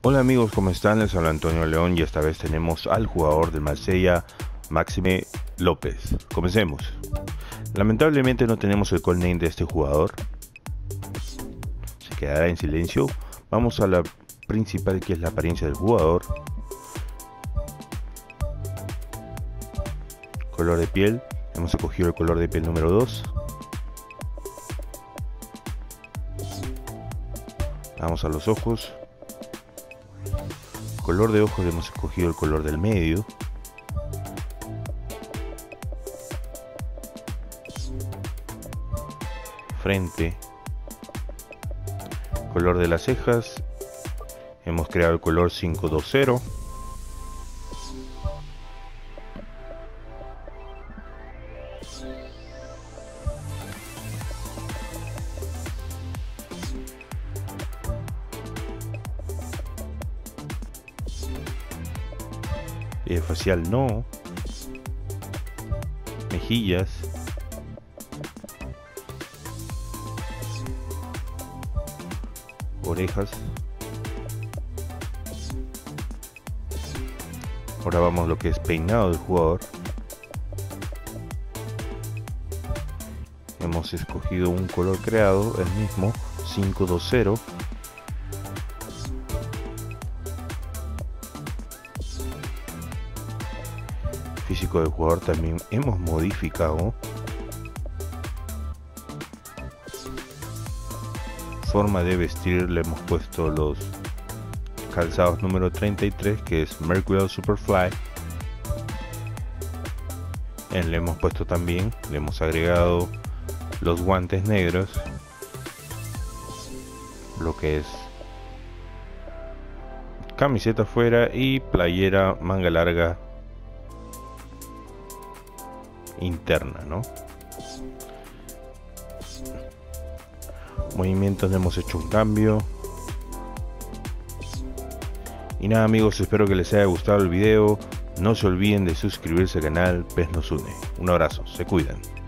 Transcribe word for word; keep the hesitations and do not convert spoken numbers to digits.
Hola amigos, ¿cómo están? Les habla Antonio León y esta vez tenemos al jugador del Marsella, Maxime López. Comencemos. Lamentablemente no tenemos el call name de este jugador. Se quedará en silencio. Vamos a la principal, que es la apariencia del jugador. Color de piel. Hemos escogido el color de piel número dos. Vamos a los ojos. Color de ojos, hemos escogido el color del medio. Frente. Color de las cejas, hemos creado el color cinco dos cero. Eh, facial no. Mejillas. Orejas. Ahora vamos a lo que es peinado del jugador. Hemos escogido un color creado, el mismo, cinco dos cero. Físico del jugador también hemos modificado. Forma de vestir, le hemos puesto los calzados número treinta y tres, que es Mercurial Superfly. En le hemos puesto también, le hemos agregado los guantes negros, lo que es camiseta afuera y playera manga larga interna, ¿no? Movimientos, hemos hecho un cambio. Y nada amigos, espero que les haya gustado el video. No se olviden de suscribirse al canal, PES nos une. Un abrazo, se cuidan.